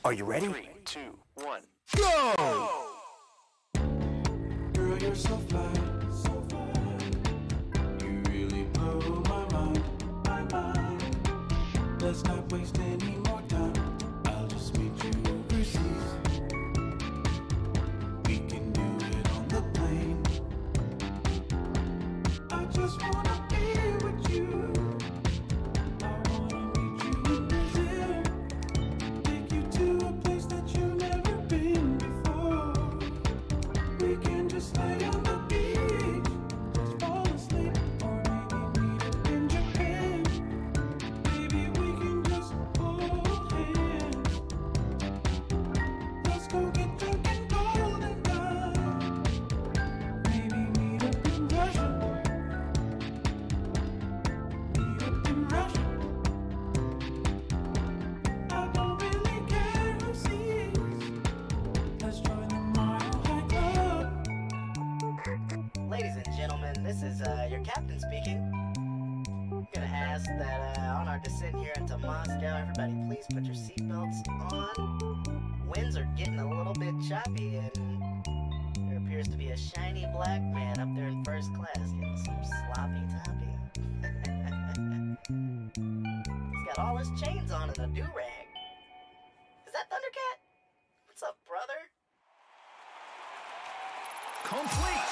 Are you ready? 3, 2, 1, Go! Girl, you're so fly, so fly. You really blow my mind, my mind. Let's not waste any more time. I'll just meet you overseas. We can do it on the plane. I just wanna be with you. I wanna meet you in Brazil. Take you to a place that you've never been before. We can just lay on the beach, just fall asleep, or maybe meet up in Japan. Maybe we can just hold hands. Let's go get drunk and golden dine. Maybe meet up in Russia. Meet up in Russia. I don't really care who sees. Let's join the Mile High Club. Ladies and gentlemen, this is your captain speaking. I'm gonna ask that on our descent here into Moscow, everybody please put your seatbelts on. Winds are getting a little bit choppy, and there appears to be a shiny black man up there in first class getting some sloppy toppy. He's got all his chains on and a do-rag. Is that Thundercat? What's up, brother? Complete!